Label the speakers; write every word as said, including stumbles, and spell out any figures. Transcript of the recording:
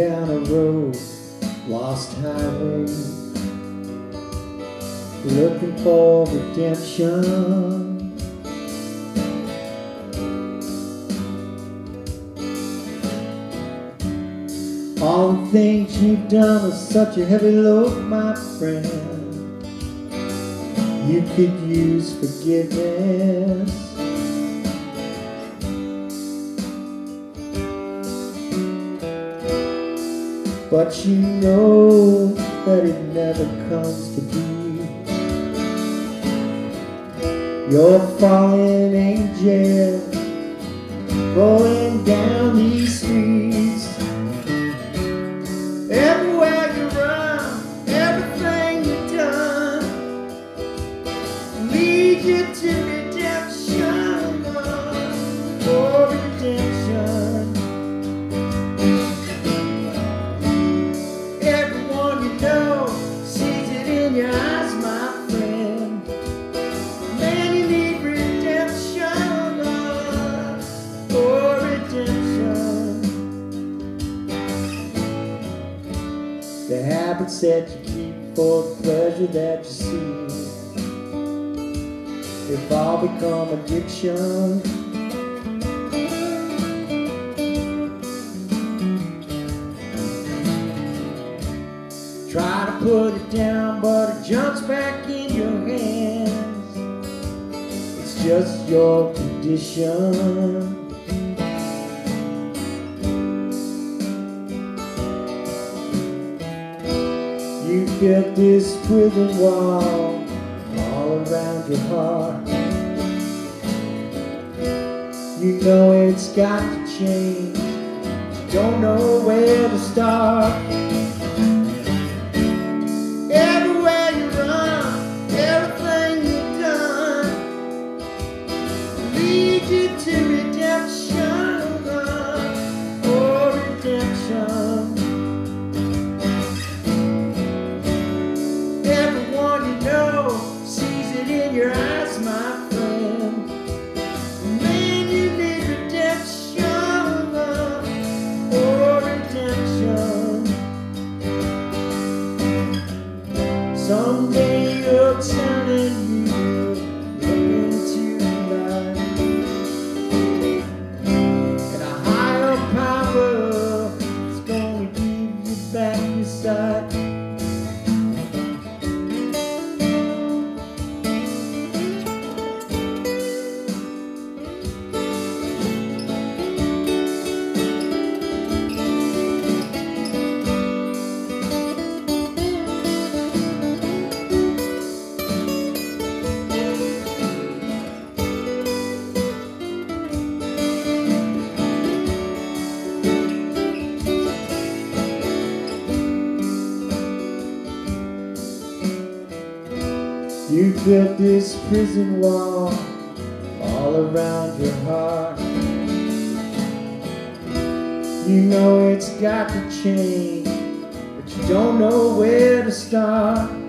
Speaker 1: down a road, lost highway, looking for redemption. All the things you've done are such a heavy load, my friend. You could use forgiveness. But you know that it never comes to be. You're a fallen angel rolling down these streets. Everywhere you run, everything you've done leads you to redemption, for redemption. Everyone you know sees it in your eyes, my friend. Man, you need redemption, for redemption. The habits that you keep for the pleasure that you see, they've all become addiction. Try to put it down, but it jumps back in your hands. It's just your condition. You built this prison wall all around your heart. You know it's got to change, but you don't know where to start. Everywhere you run, everything you've done leads you to redemption, for redemption. Everyone you know sees it in your eyes, my friend. Man, you need redemption, for redemption. Someday you're turning you into light, and a higher power is gonna give you back your sight. You built this prison wall all around your heart. You know it's got to change, but you don't know where to start.